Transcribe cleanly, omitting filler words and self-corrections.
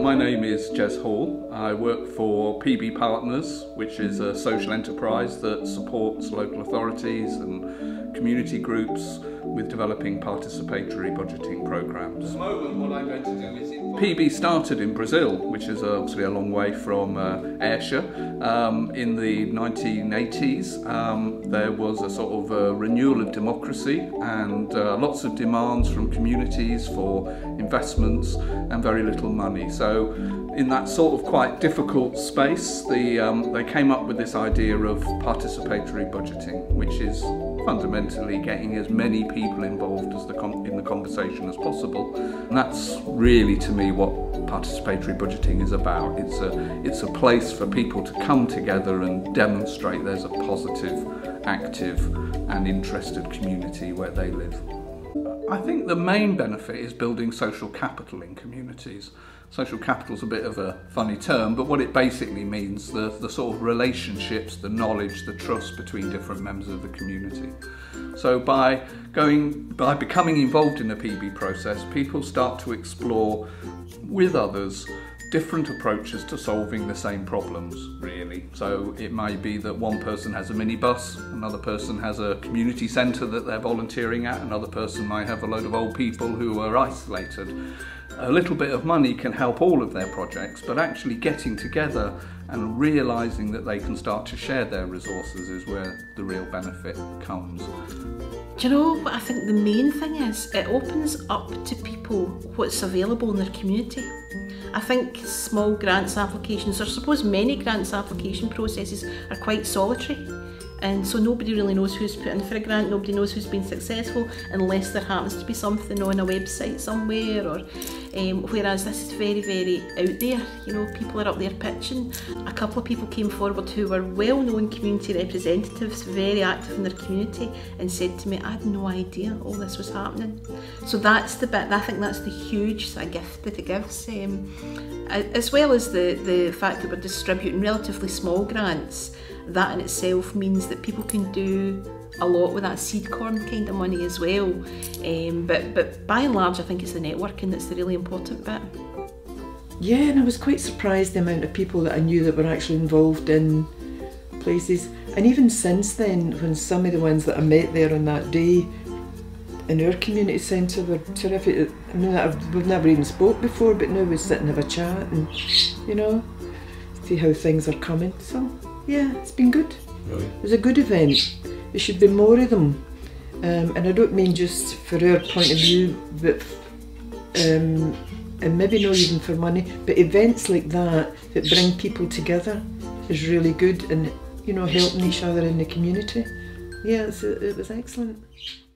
My name is Jez Hall. I work for PB Partners, which is a social enterprise that supports local authorities and community groups with developing participatory budgeting programs. At the moment, what I'm going to do is PB started in Brazil, which is obviously a long way from Ayrshire. In the 1980s, there was a sort of a renewal of democracy and lots of demands from communities for investments and very little money. So in that sort of quite difficult space, they came up with this idea of participatory budgeting, which is fundamentally getting as many people involved as in the conversation as possible. And that's really, to me, what participatory budgeting is about. It's a place for people to come together and demonstrate there's a positive, active and interested community where they live. I think the main benefit is building social capital in communities. Social capital is a bit of a funny term, but what it basically means, the sort of relationships, the knowledge, the trust between different members of the community. So by becoming involved in the PB process, people start to explore with others different approaches to solving the same problems, really. So it may be that one person has a minibus, another person has a community centre that they're volunteering at, another person might have a load of old people who are isolated. A little bit of money can help all of their projects, but actually getting together and realising that they can start to share their resources is where the real benefit comes. Do you know what I think the main thing is? It opens up to people what's available in their community. I think small grants applications, or I suppose many grants application processes, are quite solitary. And so nobody really knows who's put in for a grant, nobody knows who's been successful unless there happens to be something on a website somewhere, or whereas this is very, very out there, you know, people are up there pitching. A couple of people came forward who were well-known community representatives, very active in their community, and said to me, I had no idea all this was happening. So that's the bit, I think that's the huge sort of gift that it gives, as well as the fact that we're distributing relatively small grants. That in itself means that people can do a lot with that seed corn kind of money as well. But by and large, I think it's the networking that's the really important bit. Yeah, and I was quite surprised the amount of people that I knew that were actually involved in places. And even since then, when some of the ones that I met there on that day in our community centre were terrific. I know that we've never even spoke before, but now we sit and have a chat and, you know, see how things are coming. So yeah, it's been good. Really? It was a good event. There should be more of them. And I don't mean just for our point of view, but and maybe not even for money, but events like that bring people together is really good, and, you know, helping each other in the community. Yeah, it was excellent.